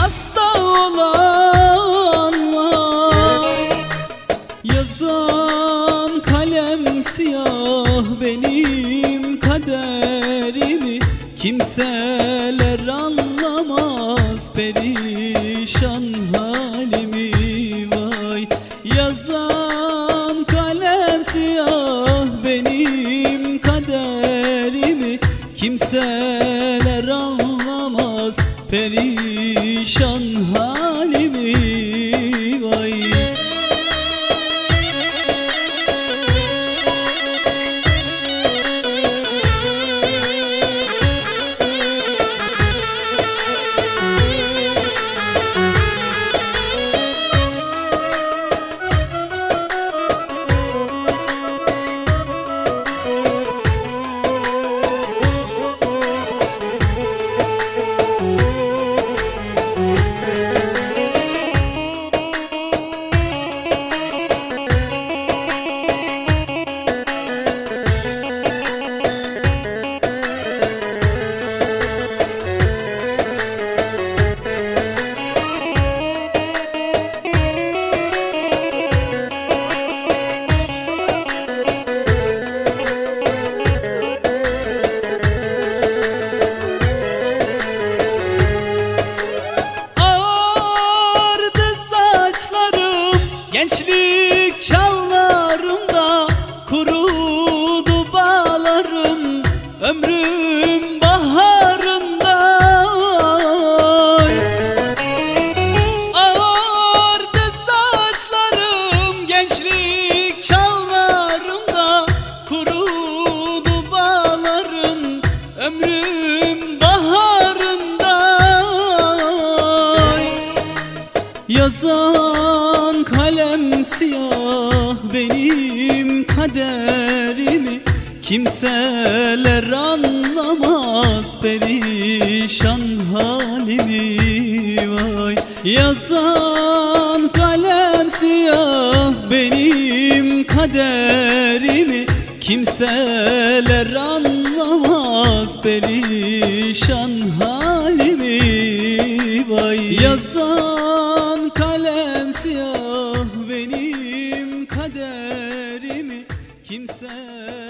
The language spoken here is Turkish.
hasta olanlar. Yazan kalem siyah benim kaderimi, kimseler anlamaz perişan halimi. Vay, yazan kalem siyah benim kaderimi, kimseler anlamaz perişan halimi. Vay. Gençlik çağlarımda kurudu bağlarım, ömrüm baharında. Ağardı saçlarım, gençlik çağlarımda kurudu bağlarım, ömrüm baharında. Yazan kalem siyah benim kaderimi, kimseler anlamaz perişan halimi. Vay, yazan kalem siyah benim kaderimi, kimseler anlamaz perişan halimi. Vay, yazan kalem siyah benim kaderimi, kimse